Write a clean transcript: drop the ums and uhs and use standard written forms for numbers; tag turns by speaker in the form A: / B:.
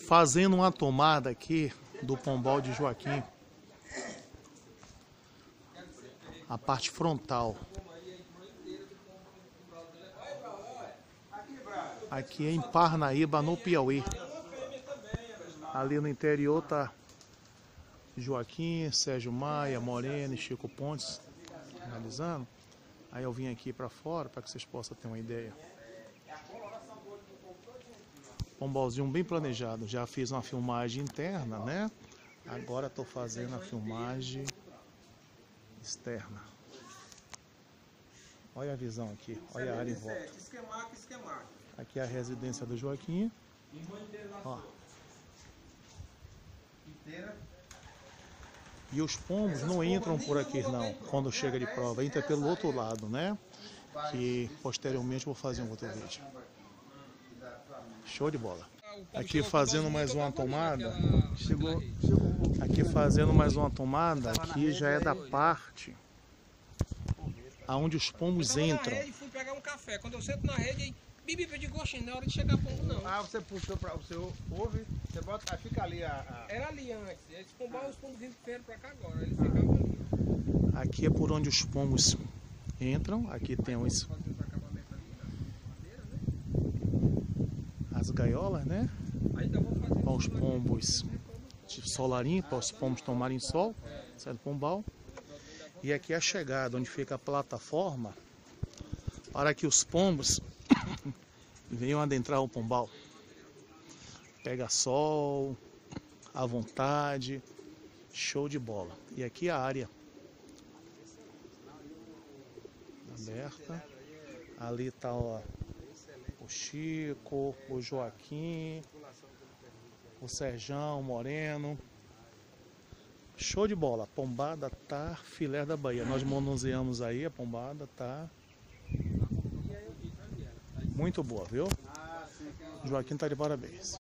A: Fazendo uma tomada aqui do pombal de Joaquim. A parte frontal. Aqui em Parnaíba, no Piauí. Ali no interior tá Joaquim, Sérgio Maia, Moreno e Chico Pontes analisando. Aí eu vim aqui para fora para que vocês possam ter uma ideia. Pombalzinho bem planejado. Já fiz uma filmagem interna, né? Agora estou fazendo a filmagem externa. Olha a visão aqui, olha a área em volta. Aqui é a residência do Joaquim. Ó. E os pombos não entram por aqui não, quando chega de prova, entra pelo outro lado, né? Que posteriormente vou fazer um outro vídeo. Show de bola. Aqui fazendo mais uma tomada. Aqui fazendo mais uma tomada. Aqui já é da parte aonde os pombos entram.
B: Eu fui pegar um café. Quando eu sento na rede, bibi de gostinho, na hora de chegar pombo não.
C: Ah, você puxou para o seu ouve, você bota, fica ali
B: Era ali antes. Esse pombal, os pombos vieram pra cá agora. Eles ficavam ali.
A: Aqui é por onde os pombos entram. Aqui tem as gaiolas, né? Para os pombos de solarinho, para os pombos tomarem sol, sai do pombal. E aqui é a chegada, onde fica a plataforma para que os pombos venham adentrar o pombal. Pega sol, à vontade, show de bola. E aqui a área aberta. Ali está o Chico, o Joaquim, o Serjão, o Moreno. Show de bola. A pombada tá filé da Bahia. Nós manuseamos aí, a pombada tá muito boa, viu? Joaquim tá de parabéns.